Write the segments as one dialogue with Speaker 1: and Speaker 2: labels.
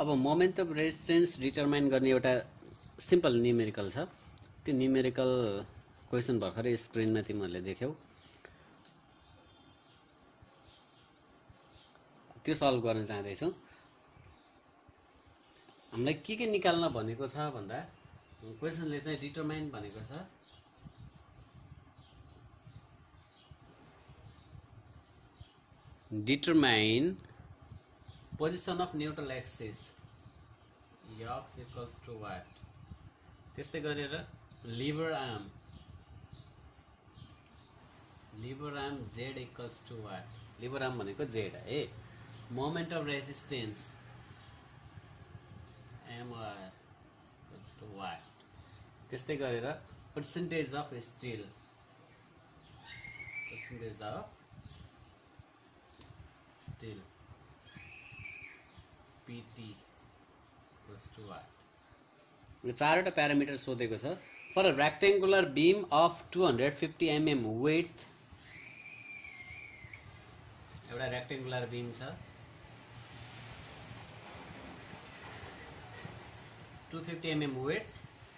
Speaker 1: अब moment of resistance determine गर्ने एउटा सिम्पल न्युमेरिकल छ। त्यो न्युमेरिकल क्वेसन भर्खरै स्क्रिनमा तिमीहरूले देख्यौ। त्यो सल्भ गर्न चाहदैछु। हामीलाई के निकाल्न भनेको छ भन्दा क्वेसनले चाहिँ डिटरमाइन भनेको छ determine position of neutral axis x equals to what. त्यस्तै गरेर lever arm z equals to what. Lever arm भनेको z है। Moment of resistance mr equals to what. त्यस्तै गरेर percentage of steel pt equals to what. यो चारवटा parameter सोधेको छ। For a rectangular beam of 250 mm width, एउटा rectangular beam छ 250 mm विड्थ,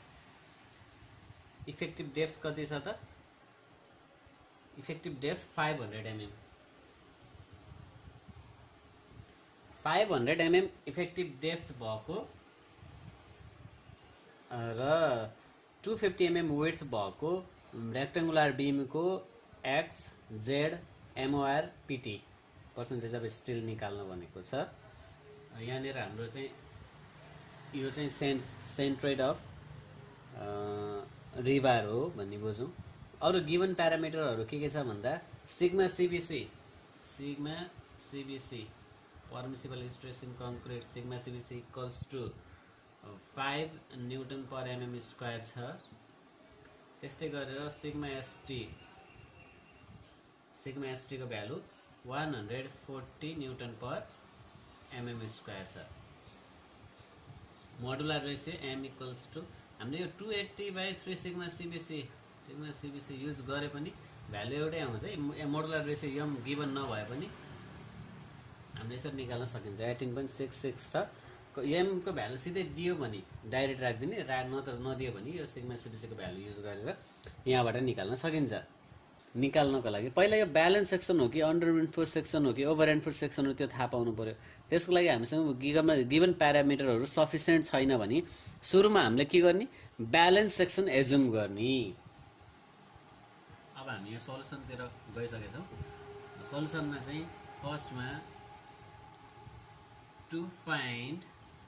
Speaker 1: इफेक्टिभ डेप्थ कति छ त? Effective depth 500 mm। 500 mm effective depth भएको र 250 mm विड्थ भएको रेक्टेंगुलर बीम को x z mor pt percentage of steel निकाल्न भनेको छ। यहाँनिर हाम्रो चाहिँ यो चाहिँ सेन्ट्रोइड अफ रिबार हो भन्ने बुझौँ। अरू गिवन प्यारामिटरहरू के छ भन्दा sigma CBC permissible stress in concrete sigma CBC equals to 5 newton per mm square छ। त्यस्तै गरेर सिग्मा एसटी को value 140 newton per mm square छ। Modular ratio m equals to हामीले यो 280/3 सिग्मा सीबीसी युज गरे पनि भ्यालु एउटै आउँछ है। मोडुलर रेसियो m गिवन नभए पनि हामीले यसरी निकाल्न सकिन्छ। 18.66 छ। m को भ्यालु सिधै दियो भने डाइरेक्ट राख्दिने, नदियो भने यो सिग्मा सीबीसी को भ्यालु युज गरेर यहाँबाट निकाल्न सकिन्छ। निकाल्नको लागि पहिला यो ब्यालेन्स सेक्सन हो कि अन्डर इन्फोर्स सेक्सन हो कि ओभर इन्फोर्स सेक्सन हो त्यो थाहा पाउनु पर्यो। त्यसको लागि हामीसँग गिवन प्यारामिटरहरू सफिसिएन्ट छैन भने सुरुमा हामीले के गर्ने? ब्यालेन्स सेक्सन एज्युम गर्ने। अब हामी यो सल्युसनतिर गइसकेछौँ। सल्युसनमा चाहिँ फर्स्टमा to find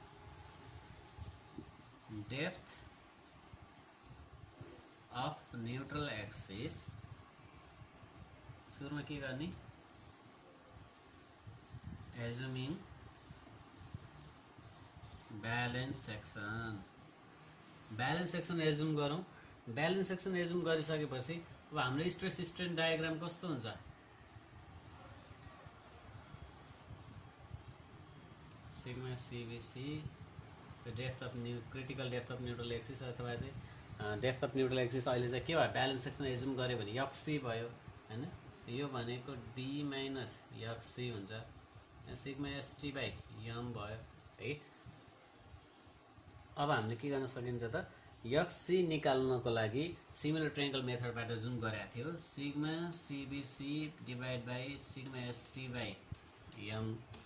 Speaker 1: depth of neutral axis सुरुमा के गर्ने? एज्युमिङ ब्यालेन्स सेक्सन एज्युम गरौँ। ब्यालेन्स सेक्सन एज्युम गरिसकेपछि अब हाम्रो स्ट्रेस स्ट्रेन डायग्राम कस्तो हुन्छ? Sigma CBC depth of critical depth of neutral axis अथवा चाहिँ डेप्थ अफ न्यूट्रल एक्सिस अहिले चाहिँ के भयो? ब्यालेन्स सेक्सन एज्युम गऱ्यो भने यक्सी भयो हैन। यो भनेको d माइनस यक्सी हुन्छ। सिग्मा एसटी बाई यम भयो है। अब हामीले के गर्न सकिन्छ त? यक्सी निकाल्नको लागि सिमिलर ट्रायंगल मेथडबाट जुन गरेको थियो sigma CBC divide by sigma ST by M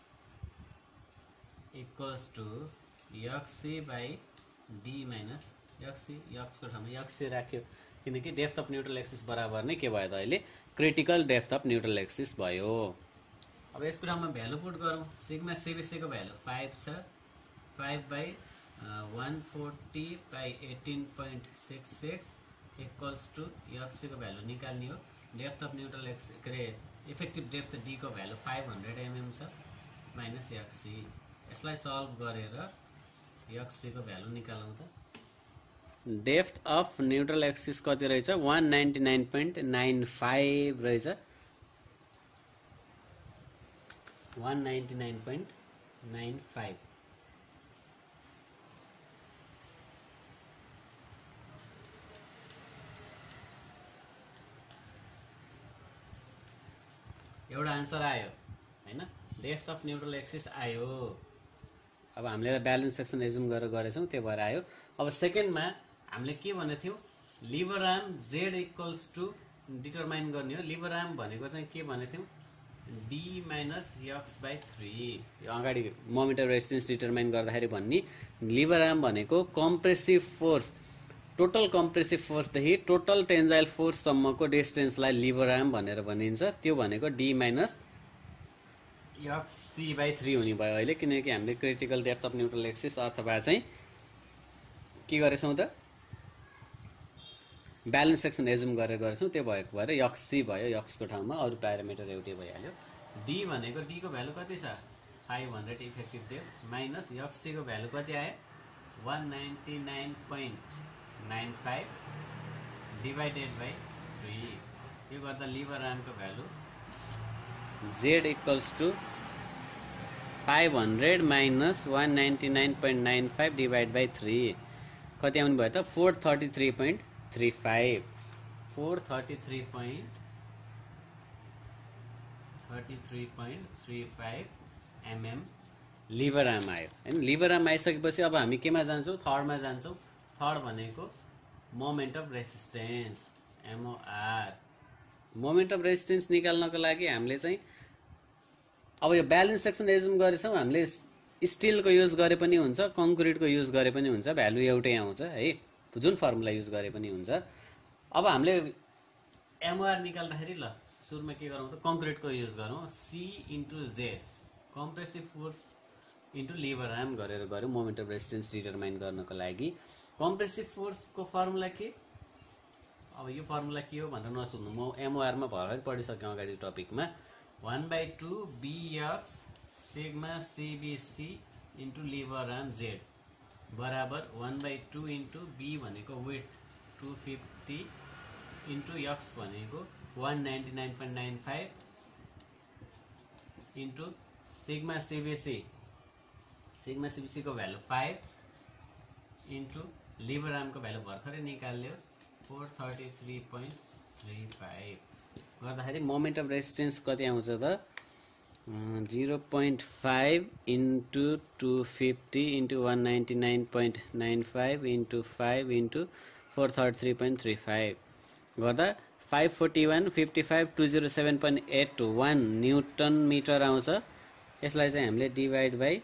Speaker 1: equals to XC by D minus XC. यक्सको ठाउँमा यक्सी राख्यो किनकि डेप्थ अफ न्यूट्रल एक्सिस बराबर नै के भयो त? अहिले critical depth of neutral axis भयो। अब यसको ठाउँमा भ्यालु पुट गरौँ। सिग्मा सीबीसी को भ्यालु 5 छ। 5/140/18.66 इक्वल्स टू यक्सी को भ्यालु निकाल्ने हो। डेप्थ अफ न्यूट्रल एक्सिस के अरे इफेक्टिभ डेप्थ डी को भ्यालु 500 mm छ माइनस यक्सी। यसलाई सल्भ गरेर यक्सी को भ्यालु निकालौँ त। डेप्थ अफ न्यूट्रल एक्सिस कति रहेछ? 199.95 रहेछ। 199.95। एउटा आन्सर आयो हैन। डेप्थ अफ न्यूट्रल एक्सिस आयो। अब हामीले ब्यालेन्स सेक्सन एजुम गरेर गरेछौँ, त्यो भएर आयो। अब सेकेन्डमा हामीले के भनेको थियौँ, lever arm Z equals to determine गर्ने हो। लिभर आर्म भनेको चाहिँ के भनेको थियौँ, डी माइनस x/3। यो अगाडि मोमेन्ट अफ रेजिस्टेन्स डिटरमाइन गर्दाखेरि भन्ने लिभर आर्म भनेको कम्प्रेसिभ फोर्स, टोटल कम्प्रेसिभ फोर्सदेखि टोटल टेन्जाइल फोर्ससम्मको डिस्टेन्सलाई लिभर आर्म भनेर भनिन्छ। त्यो भनेको डी माइनस x/3 हुने भयो अहिले, किनकि हामीले critical depth of neutral axis अथवा चाहिँ के गरेछौँ त ब्यालेन्स सेक्सन एजुम गरेर गर्छौँ, त्यो भएको भएर x भयो, x को ठाउँमा अरू प्यारामिटर एउटै भइहाल्यो। डी भनेको डी को भ्यालु कति छ 500 इफेक्टिभ डेप्थ माइनस x को भ्यालु कति आयो 199.95 डिभाइडेड बाई 3। यो गर्दा लिभर आर्मको value z equals to 500 minus 199.95 divide by 3 कति आउनु भयो त 433.35 mm लिभर आर्म आयो हैन। लिभर आर्म आइसकेपछि अब हामी केमा जान्छौँ, थर्डमा जान्छौँ। थर्ड भनेको moment of resistance MOR। Moment of resistance निकाल्नको लागि हामीले चाहिँ अब यो ब्यालेन्स सेक्सन एजुम गरेछौँ, हामीले स्टिलको युज गरे पनि हुन्छ, कङ्क्रिटको युज गरे पनि हुन्छ, भ्यालु एउटै आउँछ है, जुन फर्मुला युज गरे पनि हुन्छ। अब हामीले MOR निकाल्दाखेरि ल सुरुमा के गरौँ त कङ्क्रिटको युज गरौँ, C × Z compressive force into lever arm गरेर गऱ्यौँ मोमेन्ट अफ रेजिस्टेन्स डिटरमाइन गर्नको लागि। कम्प्रेसिभ फोर्सको फर्मुला के, अब यो फर्मुला के हो भनेर नसोध्नु, म MOR मा भर्खरै पढिसकेँ अगाडि टपिकमा। 1/2 BX sigma CBC into lever arm Z बराबर 1/2 इन्टु B भनेको विड्थ 250 इन्टु X भनेको 199.95 इन्टु सिग्मा CBC को भ्यालु 5 इन्टु लिभर आर्मको भ्यालु भर्खरै निकाल्यो 433.35 गर्दाखेरि मोमेन्ट अफ रेजिस्टेन्स कति आउँछ त 0.5 इन्टु 250 इन्टु 199.95 इन्टु 5 इन्टु 433.35 गर्दा 541.55 207.81 न्युटन मिटर आउँछ। यसलाई चाहिँ हामीले डिभाइड बाई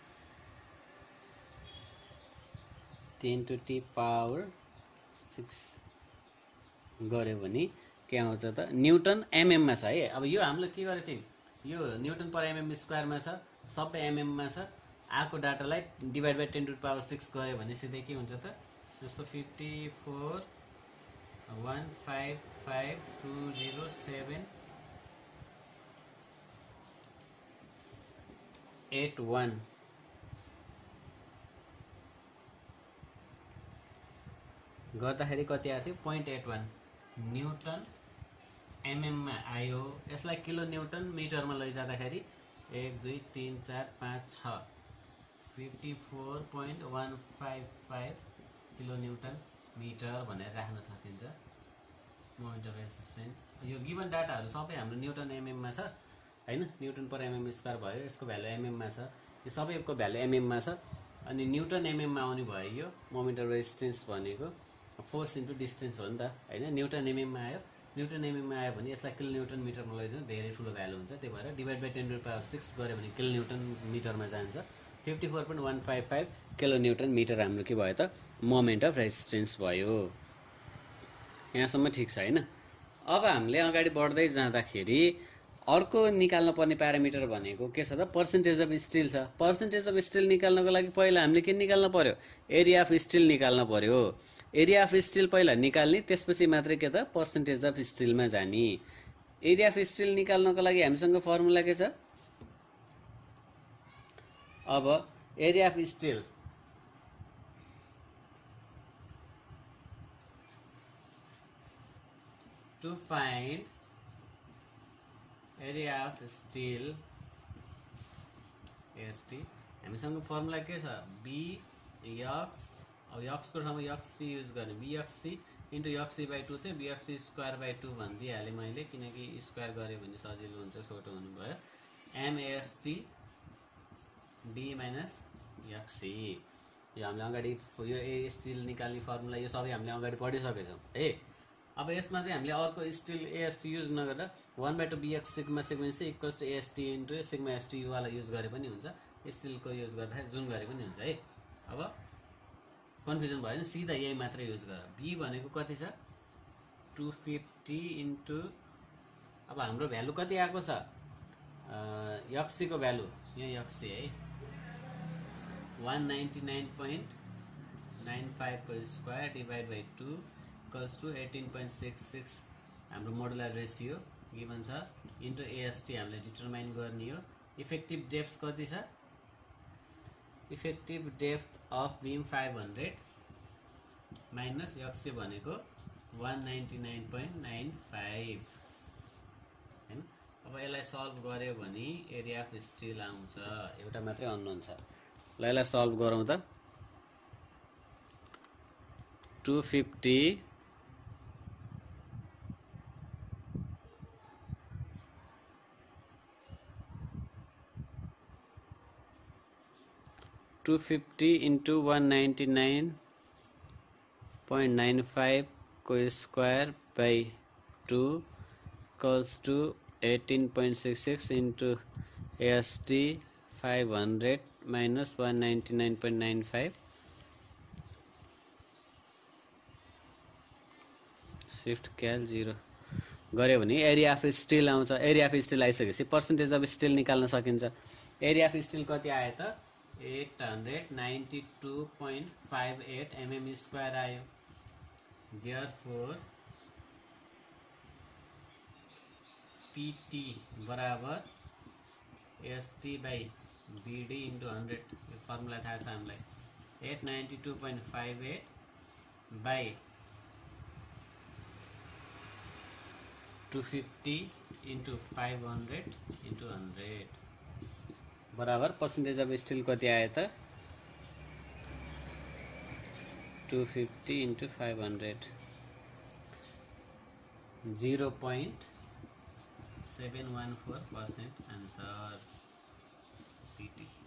Speaker 1: 10⁻⁶ गऱ्यो भने के आउँछ त न्युटन MM मा छ है। अब यो हामीले के गरेको थियौँ, यो न्युटन पर MM स्क्वायरमा छ, सबै MM मा छ। आएको डाटालाई डिभाइड बाई 10⁻⁶ गऱ्यो भने सिधै के हुन्छ त जस्तो 54,155,207.81 गर्दाखेरि कति आएको थियो 0.81 न्युटन MM मा आयो। यसलाई किलो न्युटन मिटरमा लैजाँदाखेरि 1 2 3 4 5 6 54.155 किलो न्युटन मिटर भनेर राख्न सकिन्छ मोमेन्ट अफ रेजिस्टेन्स। यो गिभन डाटाहरू सबै हाम्रो न्युटन MM मा छ हैन, न्युटन पर MM स्क्वायर भयो, यसको भ्यालु MM मा छ, यो सबैको भ्यालु MM मा छ। अनि न्युटन MM मा आउने भयो यो मोमेन्ट अफ रेजिस्टेन्स भनेको फोर्स इन्टु डिस्टेन्स हो नि त हैन। न्युटन MM मा आयो, न्युटन MM मा आयो भने यसलाई किलो न्युटन मिटरमा लैजाउँ, धेरै ठुलो भ्यालु हुन्छ, त्यही भएर डिभाइड बाई 10⁻⁶ गऱ्यो भने किलो न्युटन मिटरमा जान्छ। 54.155 किलो न्युटन मिटर हाम्रो के भयो त मोमेन्ट अफ रेजिस्टेन्स भयो। यहाँसम्म ठिक छ हैन। अब हामीले अगाडि बढ्दै जाँदाखेरि अर्को निकाल्न पर्ने प्यारामिटर भनेको के छ त पर्सेन्टेज अफ स्टिल छ। पर्सेन्टेज अफ स्टिल निकाल्नको लागि पहिला हामीले के निकाल्न पर्यो, एरिया अफ स्टिल निकाल्न पर्यो। एरिया अफ स्टिल पहिला निकाल्ने, त्यसपछि मात्रै के त पर्सेन्टेज अफ स्टिलमा जाने। एरिया अफ स्टिल निकाल्नको लागि हामीसँग फर्मुला के छ, अब area of steel to find area of steel ST हामीसँग फर्मुला के छ BX, अब x को ठाउँमा XC युज गर्ने BXC इन्टु XC/2 थियो, BXC²/2 भनिदिइहालेँ मैले, किनकि स्क्वायर गऱ्यो भने सजिलो हुन्छ, छोटो हुनुभयो। MAST B - XC. यो हामीले अगाडि यो ए स्टिल निकाल्ने फर्मुला यो सबै हामीले अगाडि पढिसकेछौँ है। अब यसमा चाहिँ हामीले अर्को स्टिल एएसटी युज नगरेर 1/2 BX sigma sigma C equals to AST into sigma ST वाला युज गरे पनि हुन्छ, स्टिलको युज गर्दाखेरि जुन गरे पनि हुन्छ है। अब कन्फ्युजन भयो भने सिधा यही मात्रै युज गर। बी भनेको कति छ 250 इन्टु, अब हाम्रो भ्यालु कति आएको छ एक्सीको भ्यालु यहाँ एक्सी है 199.95 को square divide by 2 equals to 18.66 हाम्रो मोडुलर रेसियो गिभन छ इन्टु एएसटी हामीले डिटरमाइन गर्ने हो। इफेक्टिभ डेप्थ कति छ, effective depth of beam 500 minus XC भनेको 199.95 हैन। अब यसलाई सल्भ गर्यो भने एरिया अफ स्टिल आउँछ, एउटा मात्रै अननोन छ। ल यसलाई सल्भ गरौँ त। 250 इन्टु 199.95 को square by 2 equals to 18.66 into AST 500 minus 199.95 shift cal 0 गऱ्यो भने एरिया अफ स्टिल आउँछ। एरिया अफ स्टिल आइसकेपछि पर्सेन्टेज अफ स्टिल निकाल्न सकिन्छ। एरिया अफ स्टिल कति आयो त 892.58 mm स्क्वायर आयो। देयरफोर पीटी बराबर ST by BD into 100 formula थाहा छ हामीलाई 892.58 बाई 250 इन्टु 500 इन्टु 100 बराबर पर्सेन्टेज अफ स्टिल कति आयो त 250 इन्टु 500 0.714% आन्सर पीटी।